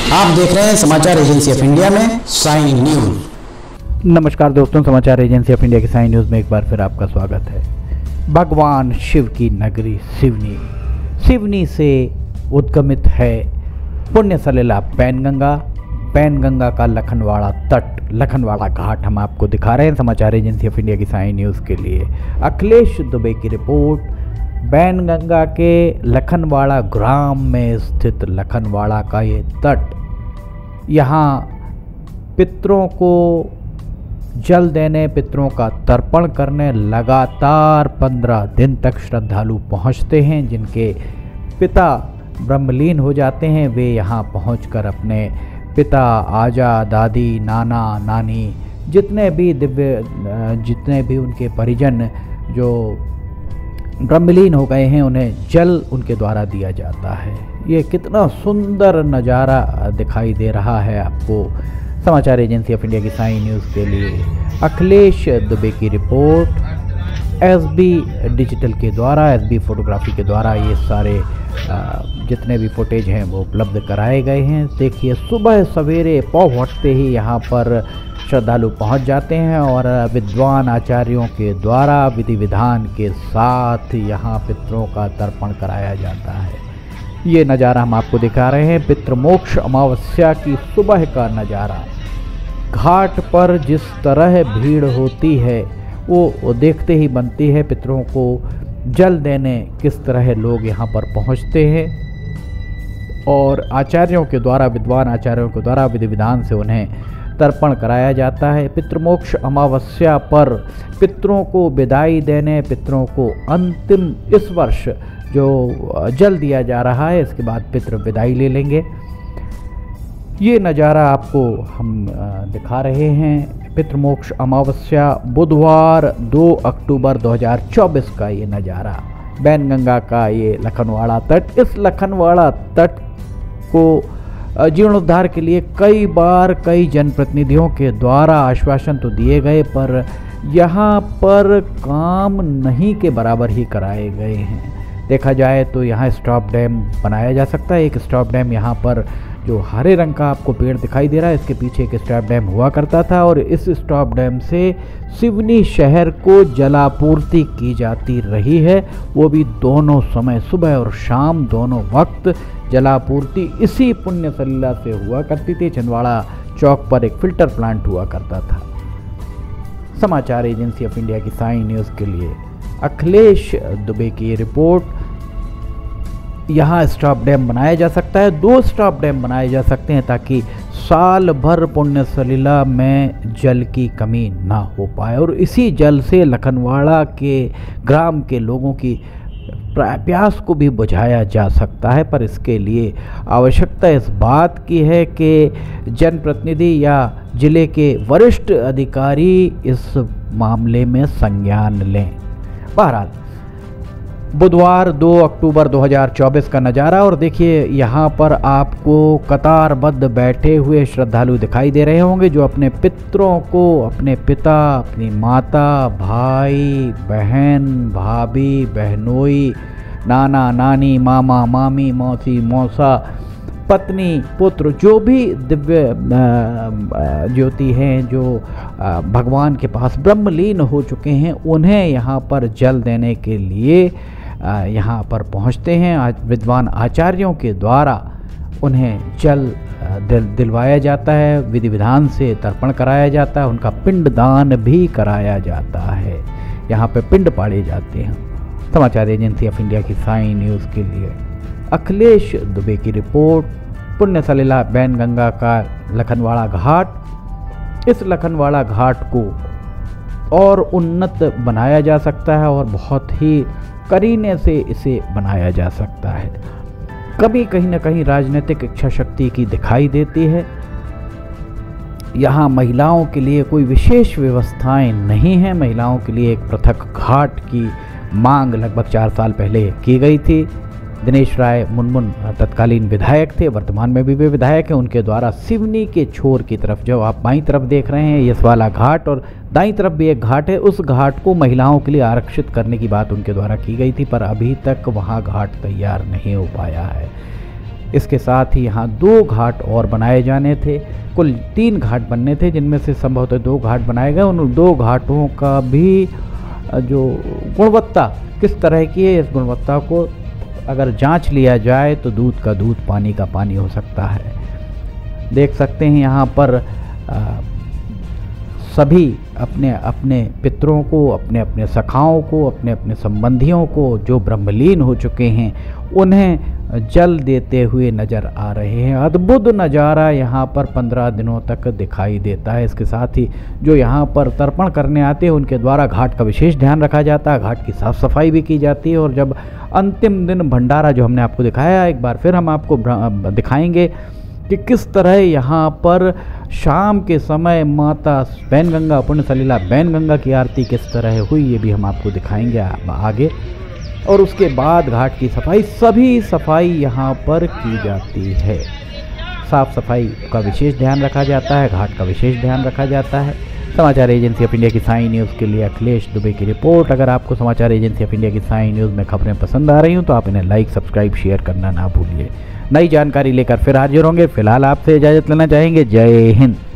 आप देख रहे हैं समाचार एजेंसी ऑफ इंडिया में साइन न्यूज। नमस्कार दोस्तों, समाचार एजेंसी ऑफ इंडिया की साइन न्यूज में एक बार फिर आपका स्वागत है। भगवान शिव की नगरी सिवनी, सिवनी से उद्गमित है पुण्य सलिला पैनगंगा। पैनगंगा का लखनवाड़ा तट, लखनवाड़ा घाट हम आपको दिखा रहे हैं समाचार एजेंसी ऑफ इंडिया की साइन न्यूज़ के लिए। अखिलेश दुबे की रिपोर्ट। पैनगंगा के लखनवाड़ा ग्राम में स्थित लखनवाड़ा का ये तट, यहाँ पितरों को जल देने, पितरों का तर्पण करने लगातार 15 दिन तक श्रद्धालु पहुँचते हैं। जिनके पिता ब्रह्मलीन हो जाते हैं वे यहाँ पहुँचकर अपने पिता, आजा, दादी, नाना, नानी, जितने भी उनके परिजन जो ब्रह्मलीन हो गए हैं उन्हें जल उनके द्वारा दिया जाता है। ये कितना सुंदर नज़ारा दिखाई दे रहा है आपको समाचार एजेंसी ऑफ इंडिया की साइन न्यूज़ के लिए। अखिलेश दुबे की रिपोर्ट एसबी डिजिटल के द्वारा, एसबी फोटोग्राफी के द्वारा ये सारे जितने भी फुटेज हैं वो उपलब्ध कराए गए हैं। देखिए, सुबह सवेरे पौ फटते ही यहाँ पर श्रद्धालु पहुँच जाते हैं और विद्वान आचार्यों के द्वारा विधि विधान के साथ यहाँ पितरों का तर्पण कराया जाता है। ये नज़ारा हम आपको दिखा रहे हैं, पितृमोक्ष अमावस्या की सुबह का नज़ारा। घाट पर जिस तरह भीड़ होती है वो देखते ही बनती है। पितरों को जल देने किस तरह लोग यहाँ पर पहुँचते हैं और आचार्यों के द्वारा, विद्वान आचार्यों के द्वारा विधि विधान से उन्हें तर्पण कराया जाता है। पितृमोक्ष अमावस्या पर पितरों को विदाई देने, पितरों को अंतिम इस वर्ष जो जल दिया जा रहा है, इसके बाद पितृ विदाई ले लेंगे। ये नज़ारा आपको हम दिखा रहे हैं। पितृमोक्ष अमावस्या बुधवार 2 अक्टूबर 2024 का ये नज़ारा, पैनगंगा का ये लखनवाड़ा तट। इस लखनवाड़ा तट को जीर्णोद्धार के लिए कई बार कई जनप्रतिनिधियों के द्वारा आश्वासन तो दिए गए, पर यहाँ पर काम नहीं के बराबर ही कराए गए हैं। देखा जाए तो यहाँ स्टॉप डैम बनाया जा सकता है। एक स्टॉप डैम यहाँ पर जो हरे रंग का आपको पेड़ दिखाई दे रहा है, इसके पीछे एक स्टॉप डैम हुआ करता था और इस स्टॉप डैम से सिवनी शहर को जलापूर्ति की जाती रही है। वो भी दोनों समय, सुबह और शाम दोनों वक्त जलापूर्ति इसी पुण्य सलिला से हुआ करती थी। छिंदवाड़ा चौक पर एक फिल्टर प्लांट हुआ करता था। समाचार एजेंसी ऑफ इंडिया की साइन न्यूज़ के लिए अखिलेश दुबे की रिपोर्ट। यहाँ स्टॉप डैम बनाया जा सकता है, 2 स्टॉप डैम बनाए जा सकते हैं ताकि साल भर पुण्य सलिला में जल की कमी ना हो पाए और इसी जल से लखनवाड़ा के ग्राम के लोगों की प्यास को भी बुझाया जा सकता है। पर इसके लिए आवश्यकता इस बात की है कि जनप्रतिनिधि या जिले के वरिष्ठ अधिकारी इस मामले में संज्ञान लें। बहरहाल बुधवार 2 अक्टूबर 2024 का नज़ारा, और देखिए यहाँ पर आपको कतारबद्ध बैठे हुए श्रद्धालु दिखाई दे रहे होंगे जो अपने पितरों को, अपने पिता, अपनी माता, भाई, बहन, भाभी, बहनोई, नाना, नानी, मामा, मामी, मौसी, मौसा, पत्नी, पुत्र, जो भी दिव्य ज्योति हैं जो भगवान के पास ब्रह्मलीन हो चुके हैं, उन्हें यहाँ पर जल देने के लिए यहाँ पर पहुँचते हैं। आज विद्वान आचार्यों के द्वारा उन्हें जल दिलवाया जाता है, विधि विधान से तर्पण कराया जाता है, उनका पिंडदान भी कराया जाता है। यहाँ पे पिंड पाड़े जाते हैं। समाचार एजेंसी ऑफ इंडिया की साइन न्यूज़ के लिए अखिलेश दुबे की रिपोर्ट। पुण्य सलिला पैनगंगा का लखनवाड़ा घाट, इस लखनवाड़ा घाट को और उन्नत बनाया जा सकता है और बहुत ही करीने से इसे बनाया जा सकता है। कभी कहीं ना कहीं राजनीतिक इच्छा शक्ति की दिखाई देती है। यहाँ महिलाओं के लिए कोई विशेष व्यवस्थाएं नहीं हैं। महिलाओं के लिए एक पृथक घाट की मांग लगभग 4 साल पहले की गई थी। दिनेश राय मुनमुन तत्कालीन विधायक थे, वर्तमान में भी वे विधायक हैं। उनके द्वारा सिवनी के छोर की तरफ, जो आप बाईं तरफ देख रहे हैं यस वाला घाट, और दाईं तरफ भी एक घाट है, उस घाट को महिलाओं के लिए आरक्षित करने की बात उनके द्वारा की गई थी, पर अभी तक वहाँ घाट तैयार नहीं हो पाया है। इसके साथ ही यहाँ 2 घाट और बनाए जाने थे। कुल 3 घाट बनने थे, जिनमें से संभवतः 2 घाट बनाए गए। उन 2 घाटों का भी जो गुणवत्ता किस तरह की है, इस गुणवत्ता को अगर जांच लिया जाए तो दूध का दूध, पानी का पानी हो सकता है। देख सकते हैं यहाँ पर सभी अपने अपने पितरों को, अपने अपने सखाओं को, अपने अपने संबंधियों को जो ब्रह्मलीन हो चुके हैं उन्हें जल देते हुए नज़र आ रहे हैं। अद्भुत नज़ारा यहाँ पर 15 दिनों तक दिखाई देता है। इसके साथ ही जो यहाँ पर तर्पण करने आते हैं उनके द्वारा घाट का विशेष ध्यान रखा जाता है, घाट की साफ़ सफाई भी की जाती है। और जब अंतिम दिन भंडारा जो हमने आपको दिखाया, एक बार फिर हम आपको दिखाएंगे कि किस तरह यहाँ पर शाम के समय माता वैनगंगा, पुण्य सलीला वैनगंगा की आरती किस तरह हुई, ये भी हम आपको दिखाएंगे आगे। और उसके बाद घाट की सफाई, सभी सफाई यहाँ पर की जाती है। साफ सफाई का विशेष ध्यान रखा जाता है, घाट का विशेष ध्यान रखा जाता है। समाचार एजेंसी ऑफ इंडिया की साई न्यूज़ के लिए अखिलेश दुबे की रिपोर्ट। अगर आपको समाचार एजेंसी ऑफ इंडिया की साई न्यूज़ में खबरें पसंद आ रही हूँ तो आप इन्हें लाइक, सब्सक्राइब, शेयर करना ना भूलिए। नई जानकारी लेकर फिर हाजिर होंगे। फिलहाल आपसे इजाज़त लेना चाहेंगे। जय हिंद।